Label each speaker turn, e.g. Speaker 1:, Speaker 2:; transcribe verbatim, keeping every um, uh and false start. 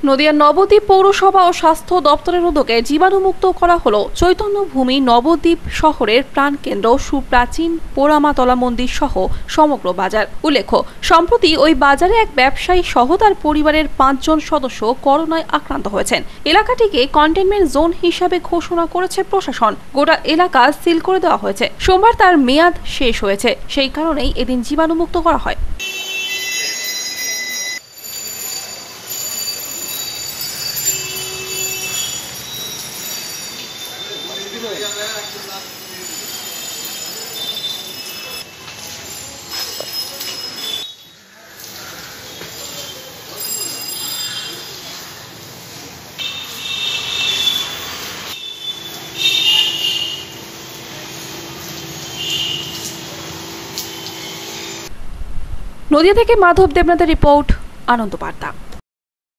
Speaker 1: নদিয়ার নবদ্বীপ পৌরসভা ও স্বাস্থ্য দপ্তরের উদ্যোগে জীবাণুমুক্ত করা হলো চৈতন্যভূমি নবদ্বীপ শহরের প্রাণকেন্দ্র সুপ্রাচীন পোড়ামাতলা মন্দির সহ সমগ্র বাজার। উল্লেখ্য, সম্প্রতি ওই বাজারে এক ব্যবসায়ী সহ তার পরিবারের পাঁচজন সদস্য করোনায় আক্রান্ত হয়েছেন। এলাকাটিকে কন্টেনমেন্ট জোন হিসাবে ঘোষণা করেছে প্রশাসন। গোটা এলাকা সিল করে দেওয়া হয়েছে। সোমবার তার মেয়াদ শেষ হয়েছে, সেই কারণেই এদিন জীবাণুমুক্ত করা হয়। নদিয়া থেকে মাধব দেবনাথের রিপোর্ট, আনন্দ বার্তা।